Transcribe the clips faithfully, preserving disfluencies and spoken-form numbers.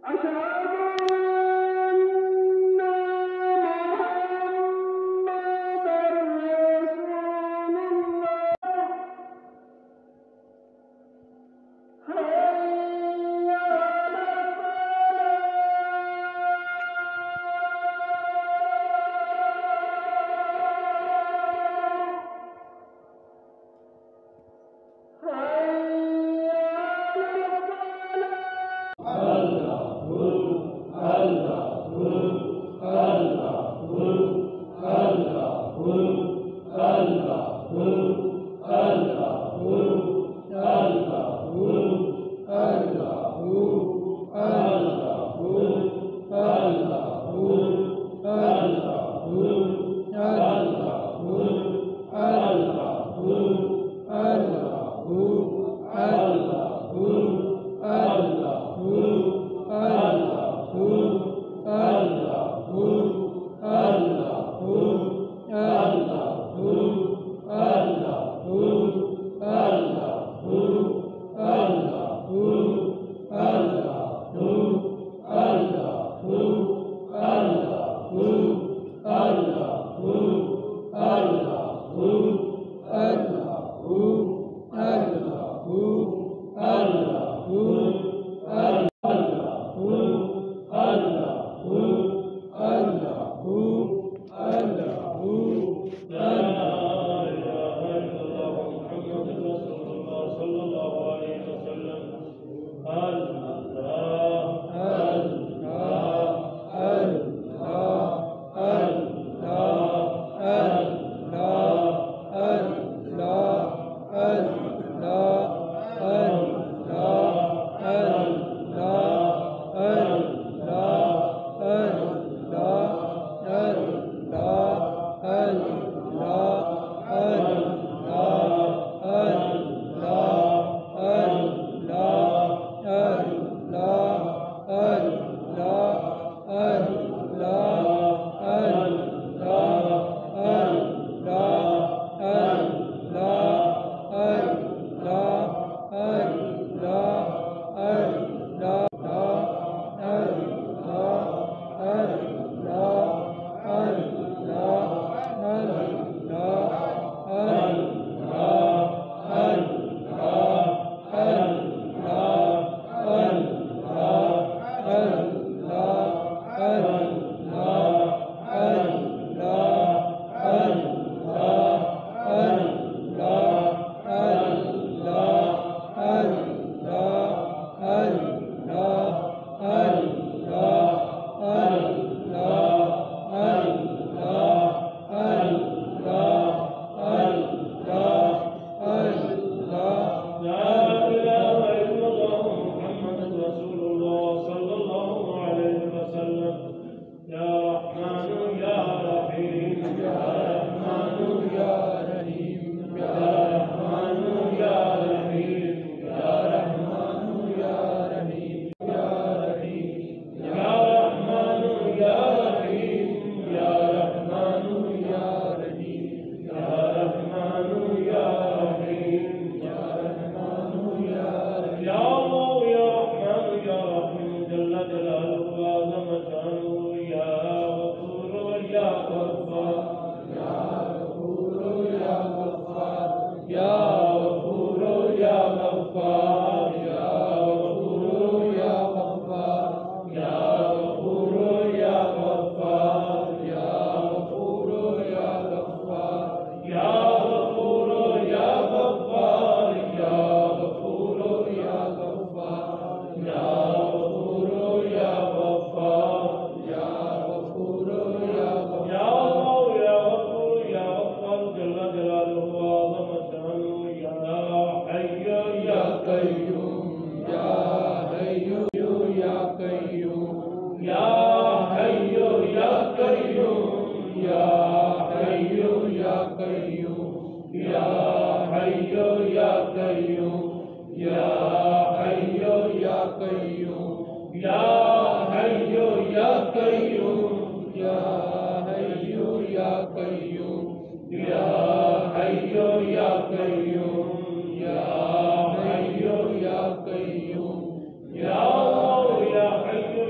या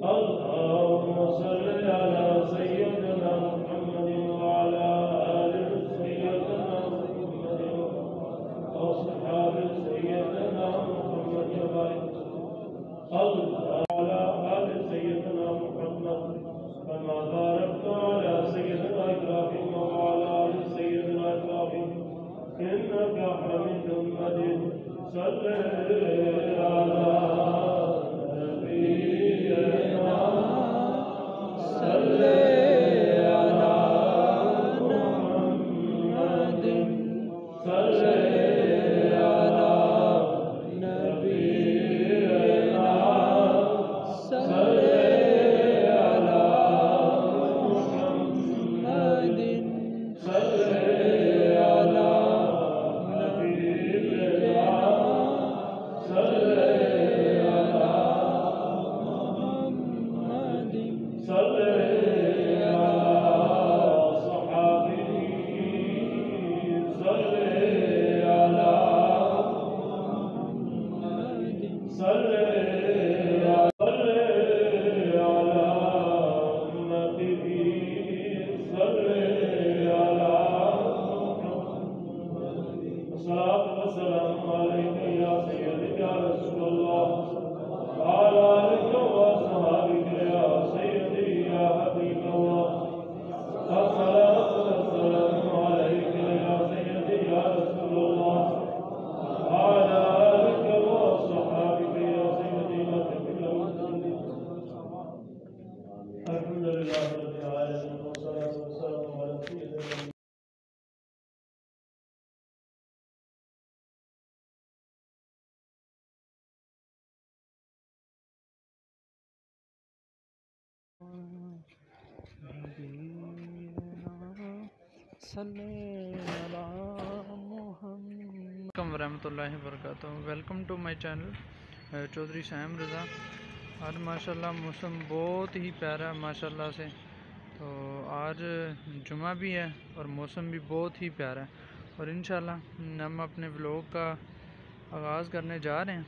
اللهم صل على سيدنا محمد وعلى آل سيدنا محمد وأصحاب سيدنا محمد وبارك الله على آل سيدنا محمد كما باركت على سيدنا إبراهيم وعلى آل سيدنا إبراهيم إنك حميد مجيد. صل على نبينا صل على محمد صل على نبينا صل على محمد صل على نبينا صل على محمد صل على صحابه صل على محمد صل على أمته صل على محمد. الصلاة والسلام عليك يا سيدي يا رسول الله وعلى آلك وأصحابك يا سيدي يا حبيب الله. الصلاة والسلام عليك يا سيدي يا رسول الله وعلى آلك وأصحابك يا سيدي يا حبيب الله. الحمد لله رب العالمين والصلاة والسلام على سيدنا वरहमतुल्लाहि वबरकातुहू। Welcome to my channel Chaudhary Sam Raza. आज माशाल्लाह मौसम बहुत ही प्यारा है माशाल्लाह से। तो आज जुमा भी है और मौसम भी बहुत ही प्यारा है और इंशाल्लाह हम अपने व्लॉग का आगाज़ करने जा रहे हैं।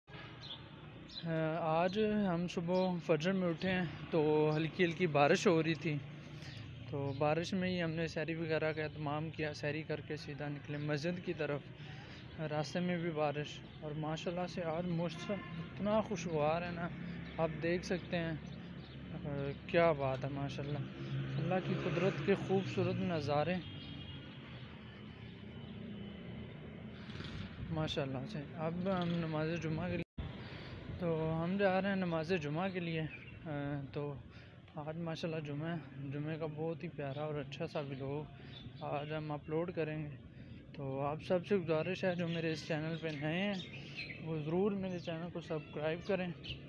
आज हम सुबह फजर में उठे हैं तो हल्की हल्की बारिश हो रही थी, तो बारिश में ही हमने सैरी वगैरह का एहतमाम किया। सैरी करके सीधा निकले मस्जिद की तरफ, रास्ते में भी बारिश और माशाल्लाह से आज मौसम इतना खुशगवार है ना, आप देख सकते हैं। क्या बात है माशाल्लाह, अल्लाह की कुदरत के खूबसूरत नज़ारे माशाल्लाह से। अब हम नमाज जुमा के लिए तो हम जा रहे हैं नमाज जुमा के लिए। तो आज माशाल्लाह जुमा जुमे का बहुत ही प्यारा और अच्छा सा व्लॉग आज हम अपलोड करेंगे। तो आप सबसे गुजारिश है जो मेरे इस चैनल पे नए हैं वो ज़रूर मेरे चैनल को सब्सक्राइब करें